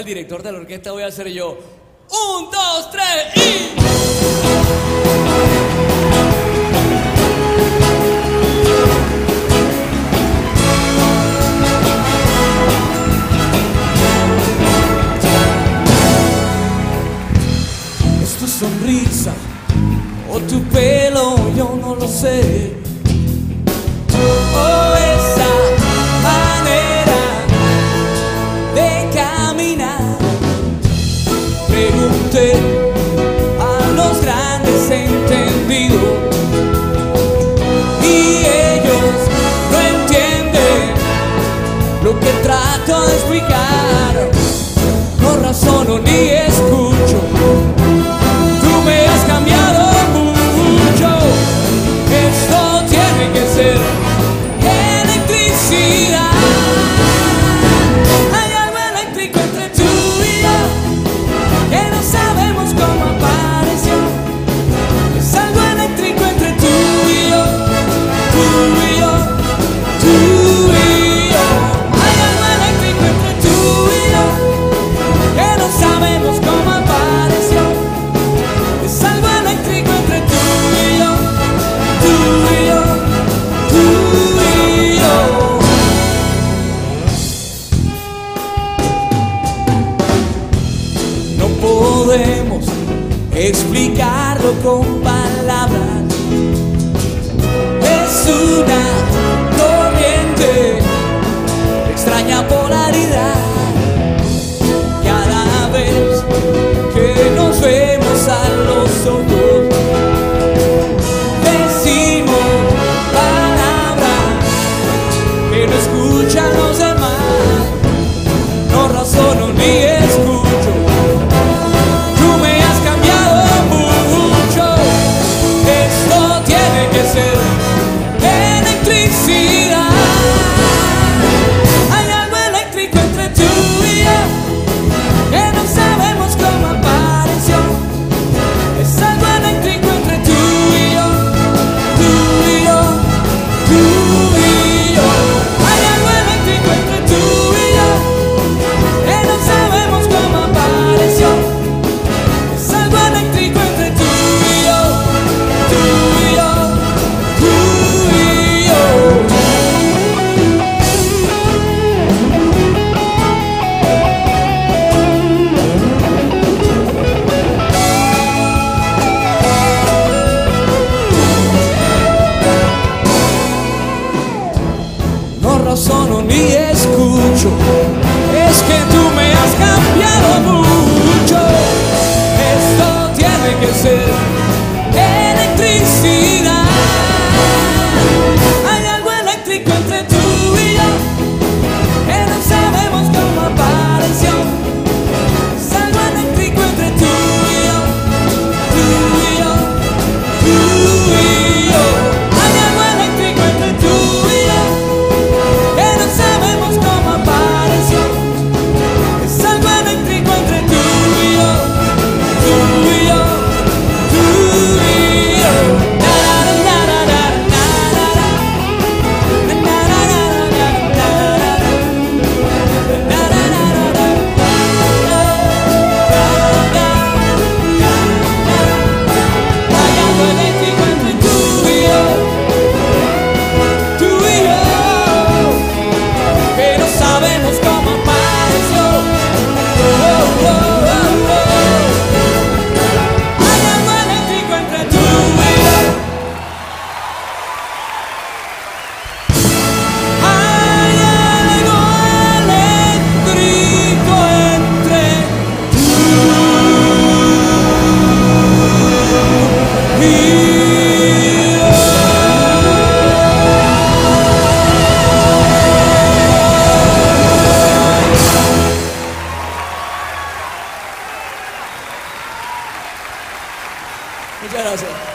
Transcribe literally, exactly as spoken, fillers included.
el director de la orquesta, voy a hacer yo. Un, dos, tres y... ¿Es tu sonrisa o tu pelo? Yo no lo sé. Oh, esa manera de caminar. Pregunté a los grandes entendidos y ellos no entienden lo que trato de explicar. No razono ni escucho. Tú me has cambiado mucho. Esto tiene que ser electricidad. Hay algo eléctrico entre tú y yo que no sabemos cómo apareció. Es algo eléctrico entre tú y yo, tú y yo, tú y yo. Hay algo eléctrico entre tú y yo que no sabemos cómo apareció. Es algo eléctrico entre tú y yo, tú y yo, tú y yo. No podemos explicarlo con palabras. Es una corriente de extraña polaridad. Cada vez que nos vemos a los ojos, decimos palabras que no escuchan los demás. No razono ni escucho. Tú me has cambiado mucho. Esto tiene que ser electricidad. Hay algo eléctrico entre tú y yo que no sabemos cómo apareció. Es algo eléctrico entre tú y yo, tú y yo, tú y yo. Hay algo eléctrico entre tú y yo que no sabemos cómo apareció. Es algo eléctrico entre tú y yo, tú y yo, tú y yo. No razono ni escucho. Es que tú me has cambiado mucho. Esto tiene que ser electricidad. Hay algo eléctrico entre tú y yo que no sabemos cómo apareció. Es algo eléctrico entre tú y yo, tú y yo, tú y yo. Hay algo eléctrico entre tú y yo que no sabemos cómo apareció. Es algo eléctrico entre tú y yo, tú y yo, tú y yo. Na, na, na, na, na, na, na. Na, na, na, na, na, na, na. Na, na, na, na, na, na. Hay algo eléctrico entre tú y yo, tú y yo, que no sabemos cómo apareció. Oh, oh, oh, oh. Hay algo eléctrico entre tú y yo. Hay algo eléctrico entre tú y yo. Muchas gracias.